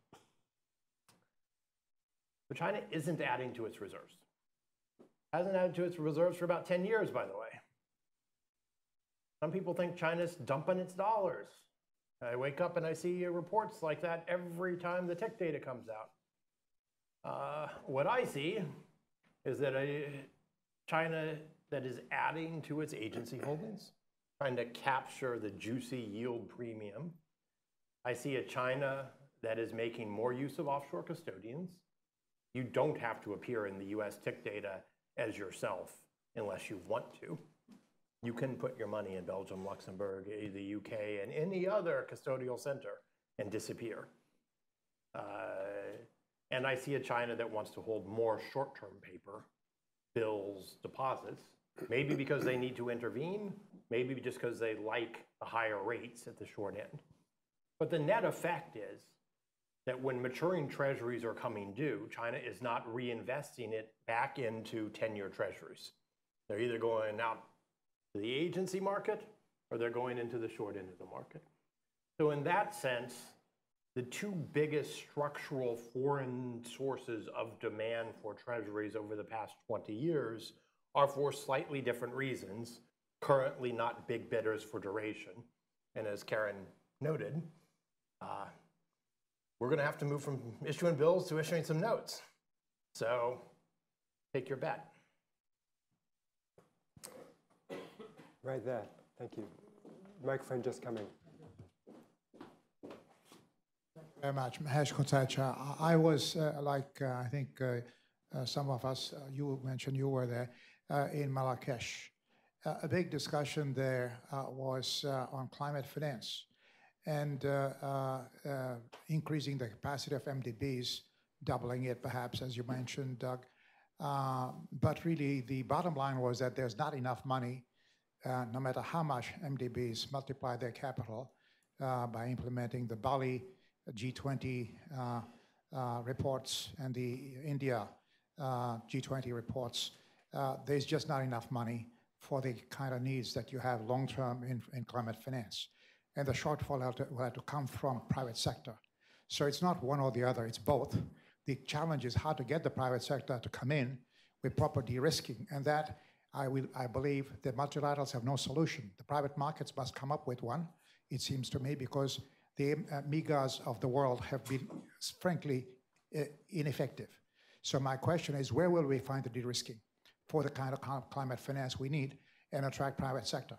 But China isn't adding to its reserves. Hasn't added to its reserves for about ten years, by the way. Some people think China's dumping its dollars. I wake up and I see reports like that every time the tech data comes out. Uh, what I see is that a China that is adding to its agency holdings, trying to capture the juicy yield premium. I see a China that is making more use of offshore custodians. You don't have to appear in the U S tick data as yourself unless you want to. You can put your money in Belgium, Luxembourg, the U K, and any other custodial center and disappear. Uh, and I see a China that wants to hold more short-term paper, bills, deposits, maybe because they need to intervene, maybe just because they like the higher rates at the short end. But the net effect is that when maturing treasuries are coming due, China is not reinvesting it back into ten-year treasuries. They're either going out to the agency market or they're going into the short end of the market. So in that sense, the two biggest structural foreign sources of demand for treasuries over the past twenty years are for slightly different reasons, currently not big bidders for duration. And as Karen noted, uh, we're going to have to move from issuing bills to issuing some notes. So take your bet. Right there. Thank you. Microphone just coming. Very much, Mahesh Kotecha. I was uh, like uh, I think uh, uh, some of us. Uh, you mentioned you were there uh, in Marrakesh. Uh, a big discussion there uh, was uh, on climate finance and uh, uh, uh, increasing the capacity of M D Bs, doubling it perhaps, as you mentioned, Doug. Uh, but really, the bottom line was that there's not enough money, uh, no matter how much M D Bs multiply their capital uh, by implementing the Bali G twenty uh, uh, reports and the India uh, G twenty reports. Uh, there's just not enough money for the kind of needs that you have long-term in, in climate finance. And the shortfall will have, to, will have to come from private sector. So it's not one or the other, it's both. The challenge is how to get the private sector to come in with proper de-risking. And that, I, will, I believe, the multilaterals have no solution. The private markets must come up with one, it seems to me, because the uh, megas of the world have been, frankly, uh, ineffective. So my question is, where will we find the de-risking for the kind of climate finance we need and attract private sector?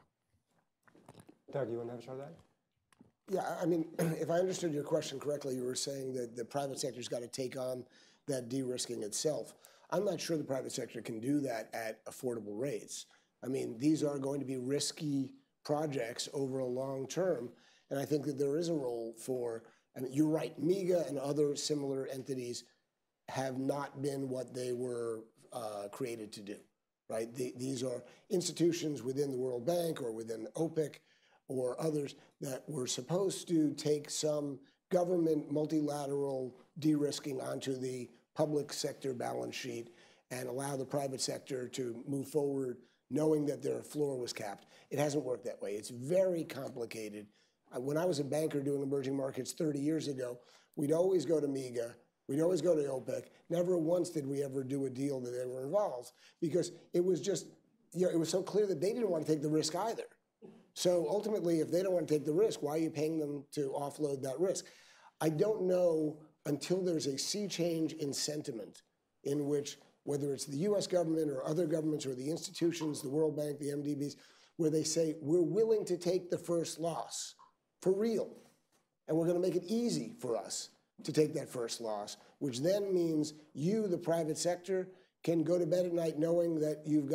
Doug, you want to have a shot at that? Yeah, I mean, if I understood your question correctly, you were saying that the private sector's got to take on that de-risking itself. I'm not sure the private sector can do that at affordable rates. I mean, these are going to be risky projects over a long term, and I think that there is a role for, I mean, you're right, MEGA and other similar entities have not been what they were uh, created to do, right? The, these are institutions within the World Bank or within OPEC or others that were supposed to take some government multilateral de-risking onto the public sector balance sheet and allow the private sector to move forward knowing that their floor was capped. It hasn't worked that way. It's very complicated. When I was a banker doing emerging markets thirty years ago, we'd always go to MEGA, we'd always go to OPEC. Never once did we ever do a deal that they were involved because it was just, you know, it was so clear that they didn't want to take the risk either. So ultimately, if they don't want to take the risk, why are you paying them to offload that risk? I don't know until there's a sea change in sentiment in which, whether it's the U S government or other governments or the institutions, the World Bank, the M D Bs, where they say, we're willing to take the first loss for real. And we're going to make it easy for us to take that first loss, which then means you, the private sector, can go to bed at night knowing that you've got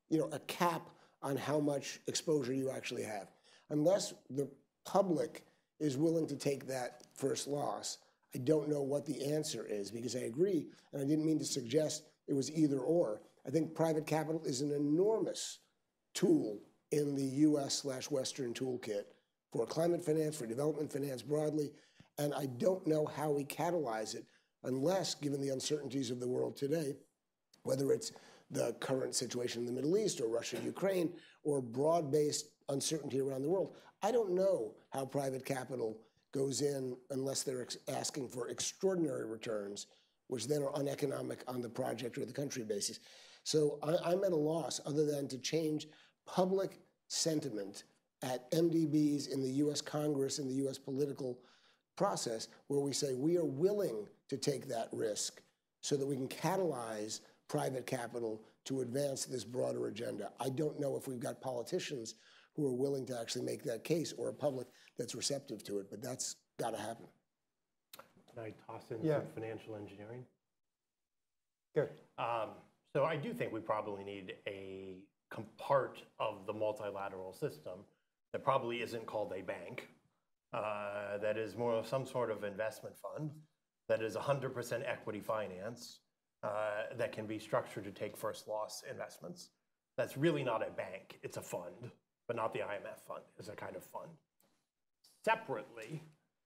you know, a cap on how much exposure you actually have. Unless the public is willing to take that first loss, I don't know what the answer is, because I agree, and I didn't mean to suggest it was either or. I think private capital is an enormous tool in the U S slash Western toolkit for climate finance, for development finance broadly, and I don't know how we catalyze it unless, given the uncertainties of the world today, whether it's the current situation in the Middle East or Russia, Ukraine, or broad-based uncertainty around the world, I don't know how private capital goes in unless they're ex asking for extraordinary returns, which then are uneconomic on the project or the country basis. So I, I'm at a loss other than to change public sentiment at M D Bs in the U S Congress, in the U S political process, where we say we are willing to take that risk so that we can catalyze private capital to advance this broader agenda. I don't know if we've got politicians who are willing to actually make that case, or a public that's receptive to it, but that's got to happen. Can I toss in Yeah. some financial engineering? Good. Um, so I do think we probably need a part of the multilateral system that probably isn't called a bank, uh, that is more of some sort of investment fund, that is one hundred percent equity finance, uh, that can be structured to take first loss investments. That's really not a bank, it's a fund, but not the I M F fund. It's a kind of fund. Separately,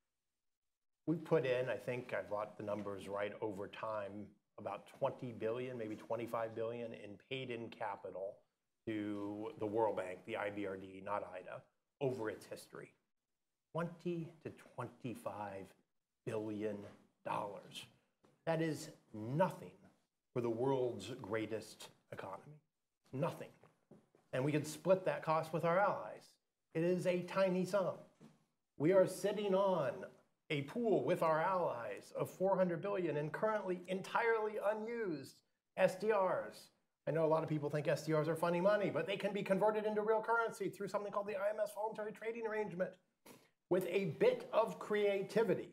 we put in, I think I brought the numbers right over time, about twenty billion, maybe twenty-five billion in paid-in capital to the World Bank, the I B R D, not I D A, over its history. twenty to twenty-five billion dollars. That is nothing for the world's greatest economy. Nothing. And we could split that cost with our allies. It is a tiny sum. We are sitting on a pool with our allies of four hundred billion and currently entirely unused S D Rs. I know a lot of people think S D Rs are funny money, but they can be converted into real currency through something called the I M F's voluntary trading arrangement. With a bit of creativity,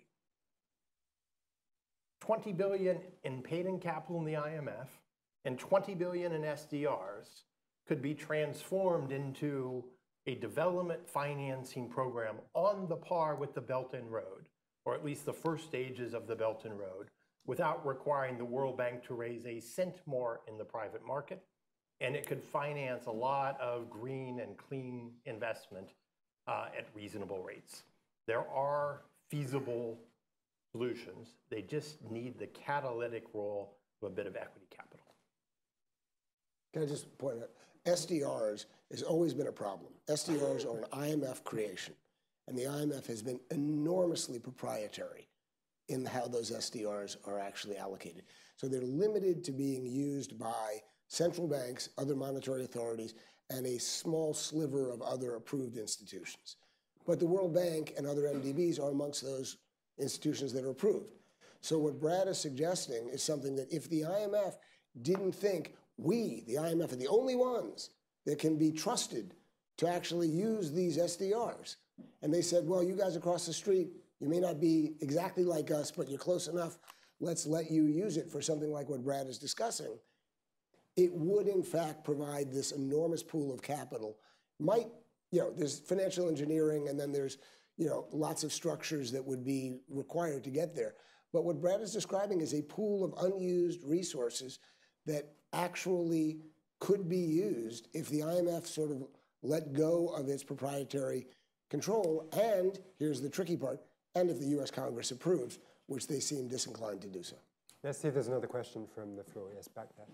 twenty billion in paid-in capital in the I M F and twenty billion in S D Rs could be transformed into a development financing program on the par with the Belt and Road, or at least the first stages of the Belt and Road, without requiring the World Bank to raise a cent more in the private market. And it could finance a lot of green and clean investment uh, at reasonable rates. There are feasible solutions. They just need the catalytic role of a bit of equity capital. Can I just point out, S D Rs has always been a problem. S D Rs are an I M F creation, and the I M F has been enormously proprietary in how those S D Rs are actually allocated. So they're limited to being used by central banks, other monetary authorities, and a small sliver of other approved institutions. But the World Bank and other M D Bs are amongst those institutions that are approved. So what Brad is suggesting is something that if the I M F didn't think we, the I M F, are the only ones that can be trusted to actually use these S D Rs, and they said, well, you guys across the street, you may not be exactly like us, but you're close enough, let's let you use it for something like what Brad is discussing, it would in fact provide this enormous pool of capital. Might, you know, there's financial engineering, and then there's, you know, lots of structures that would be required to get there. But what Brad is describing is a pool of unused resources that actually could be used if the I M F sort of let go of its proprietary control, and here's the tricky part, and if the U S Congress approves, which they seem disinclined to do so. Let's see if there's another question from the floor. Yes, back there.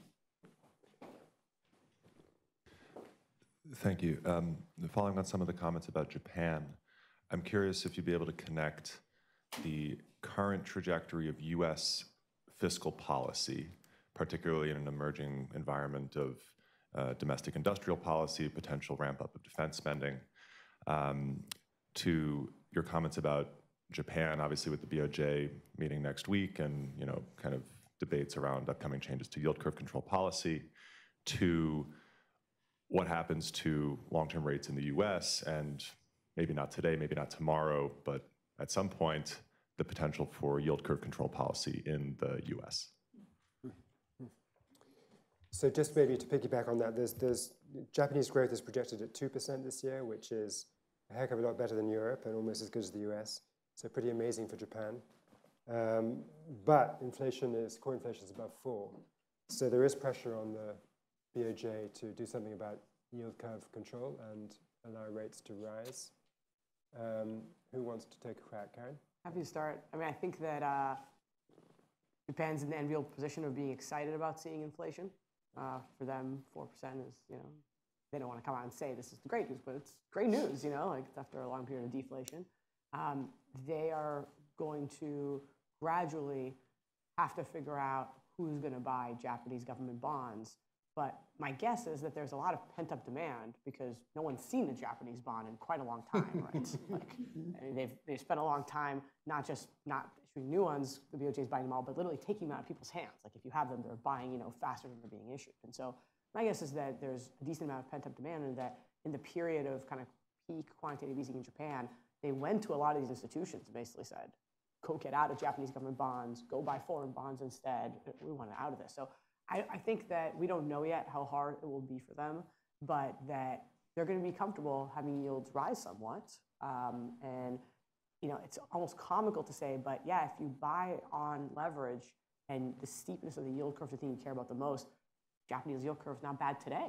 Thank you. Um, following on some of the comments about Japan, I'm curious if you'd be able to connect the current trajectory of U S fiscal policy, particularly in an emerging environment of uh, domestic industrial policy, potential ramp up of defense spending, um, to your comments about Japan, obviously with the B O J meeting next week, and you know, kind of debates around upcoming changes to yield curve control policy, to what happens to long-term rates in the U S, and maybe not today, maybe not tomorrow, but at some point, the potential for yield curve control policy in the U S. So just maybe to piggyback on that, there's, there's Japanese growth is projected at two percent this year, which is a heck of a lot better than Europe and almost as good as the U S. So pretty amazing for Japan. Um, but inflation is, core inflation is above four. So there is pressure on the B O J to do something about yield curve control and allow rates to rise. Um, who wants to take a crack, Karen? Happy to start. I mean, I think that uh, Japan's in the enviable position of being excited about seeing inflation. Uh, for them, four percent is, you know, they don't want to come out and say this is the great news, but it's great news, you know, like after a long period of deflation. Um, they are going to gradually have to figure out who's going to buy Japanese government bonds. But my guess is that there's a lot of pent-up demand because no one's seen a Japanese bond in quite a long time, right? Like, I mean, they've, they've spent a long time not just not issuing new ones, the B O J is buying them all, but literally taking them out of people's hands. Like if you have them, they're buying, you know, faster than they're being issued. And so my guess is that there's a decent amount of pent-up demand and that in the period of kind of peak quantitative easing in Japan, they went to a lot of these institutions and basically said, go get out of Japanese government bonds, go buy foreign bonds instead. We want out of this. So I, I think that we don't know yet how hard it will be for them, but that they're going to be comfortable having yields rise somewhat. Um, and, you know, it's almost comical to say, but yeah, if you buy on leverage and the steepness of the yield curve is the thing you care about the most, Japanese yield curve is not bad today.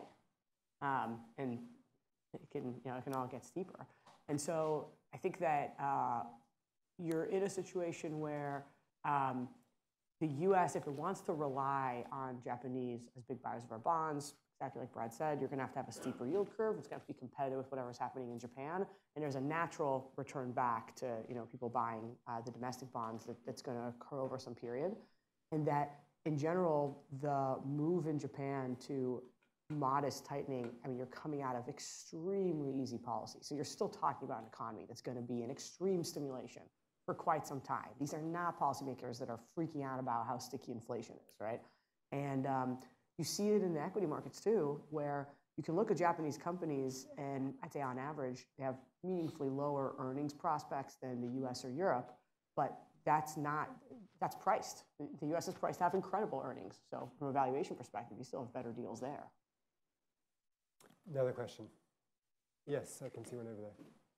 Um, and it can, you know, it can all get steeper. And so I think that uh, you're in a situation where um, the U S, if it wants to rely on Japanese as big buyers of our bonds, exactly like Brad said, you're going to have to have a steeper yield curve. It's going to have to be competitive with whatever's happening in Japan. And there's a natural return back to, you know, people buying uh, the domestic bonds that, that's going to occur over some period. And that, in general, the move in Japan to modest tightening, I mean, you're coming out of extremely easy policy. So you're still talking about an economy that's going to be an extreme stimulation for quite some time. These are not policymakers that are freaking out about how sticky inflation is, right? And um, you see it in the equity markets too, where you can look at Japanese companies and I'd say on average, they have meaningfully lower earnings prospects than the U S or Europe, but that's not, that's priced. The U S is priced to have incredible earnings. So from a valuation perspective, you still have better deals there. Another question. Yes, I can see one over there.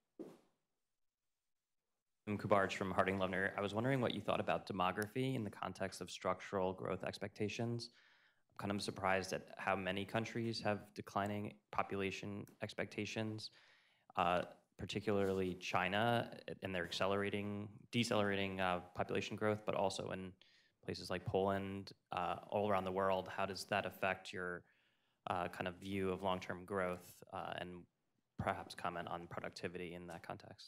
I'm Kubarj from Harding Loevner. I was wondering what you thought about demography in the context of structural growth expectations. I'm kind of surprised at how many countries have declining population expectations, uh, particularly China, and they're accelerating, decelerating uh, population growth, but also in places like Poland, uh, all around the world. How does that affect your uh, kind of view of long-term growth uh, and perhaps comment on productivity in that context?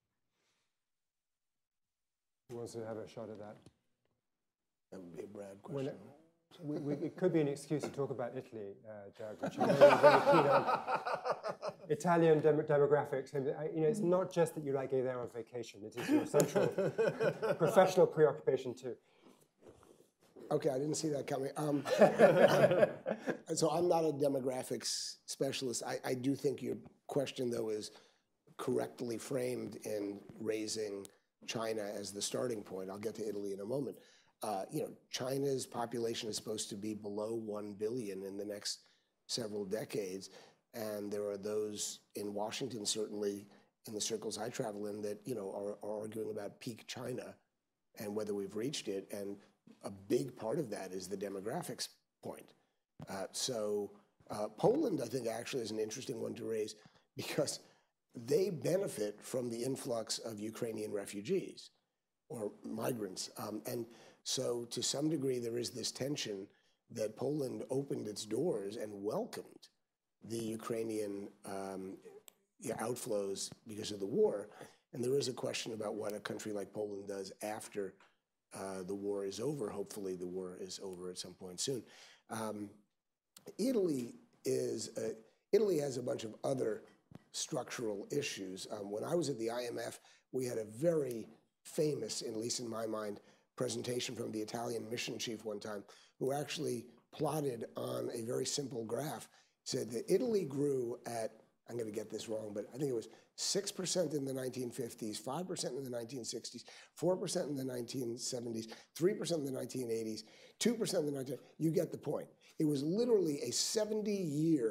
Who wants to have a shot at that? That would be a Brad question. When it, we, we, it could be an excuse to talk about Italy, uh, Doug, which I'm very, very keen on. Italian dem demographics. And, I, you know, it's not just that you like go there on vacation. It is your central professional preoccupation too. Okay, I didn't see that coming. Um, so I'm not a demographics specialist. I, I do think your question, though, is correctly framed in raising China as the starting point. I'll get to Italy in a moment. Uh, you know, China's population is supposed to be below one billion in the next several decades. And there are those in Washington, certainly in the circles I travel in, that, you know, are, are arguing about peak China and whether we've reached it. And a big part of that is the demographics point. Uh, so uh, Poland, I think, actually is an interesting one to raise because they benefit from the influx of Ukrainian refugees or migrants. Um, and so to some degree, there is this tension that Poland opened its doors and welcomed the Ukrainian um, yeah, outflows because of the war. And there is a question about what a country like Poland does after uh, the war is over. Hopefully the war is over at some point soon. Um, Italy is, a, Italy has a bunch of other structural issues. Um, when I was at the I M F, we had a very famous, at least in my mind, presentation from the Italian mission chief one time, who actually plotted on a very simple graph, said that Italy grew at, I'm going to get this wrong, but I think it was six percent in the nineteen fifties, five percent in the nineteen sixties, four percent in the nineteen seventies, three percent in the nineteen eighties, two percent in the nineteen, you get the point. It was literally a seventy year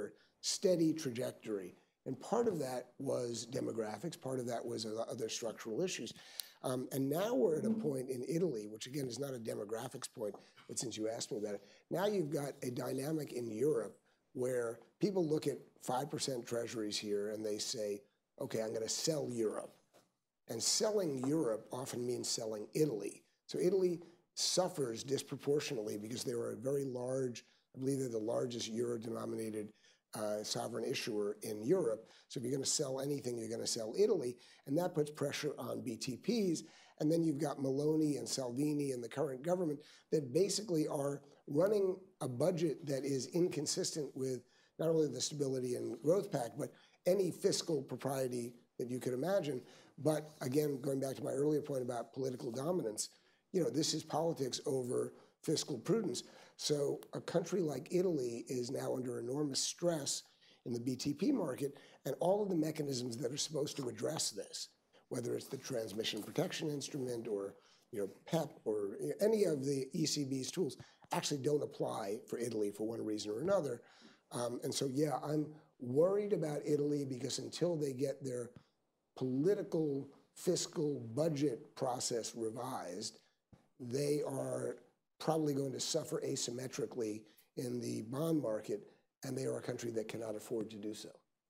steady trajectory. And part of that was demographics, part of that was other structural issues. Um, and now we're at a point in Italy, which again is not a demographics point, but since you asked me about it, now you've got a dynamic in Europe where people look at five percent treasuries here and they say, okay, I'm gonna sell Europe. And selling Europe often means selling Italy. So Italy suffers disproportionately because they are a very large, I believe they're the largest euro-denominated uh, sovereign issuer in Europe. So if you're gonna sell anything, you're gonna sell Italy, and that puts pressure on B T Ps. And then you've got Meloni and Salvini and the current government that basically are running a budget that is inconsistent with not only the Stability and Growth Pact, but any fiscal propriety that you could imagine. But again, going back to my earlier point about political dominance, you know, this is politics over fiscal prudence. So a country like Italy is now under enormous stress in the B T P market, and all of the mechanisms that are supposed to address this, whether it's the transmission protection instrument or you know, P E P or any of the E C B's tools, actually don't apply for Italy for one reason or another. Um, and so, yeah, I'm worried about Italy because until they get their political fiscal budget process revised, they are probably going to suffer asymmetrically in the bond market, and they are a country that cannot afford to do so.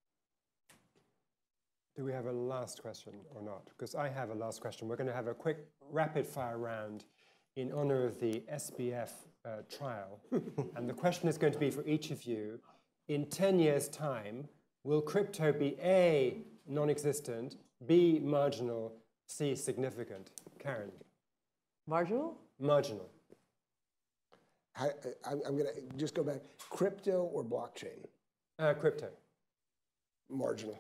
Do we have a last question or not? Because I have a last question. We're going to have a quick rapid fire round in honor of the S B F uh, trial. And the question is going to be for each of you, in ten years' time, will crypto be A, non-existent, B, marginal, C, significant? Karen. Marginal? Marginal. I, I, I'm going to just go back. Crypto or blockchain? Uh, crypto. Marginal.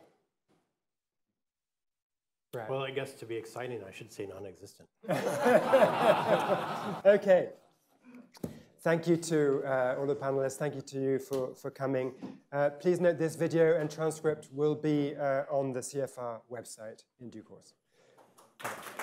Brad. Well, I guess to be exciting, I should say non-existent. Okay. Thank you to uh, all the panelists. Thank you to you for, for coming. Uh, please note this video and transcript will be uh, on the C F R website in due course. Okay.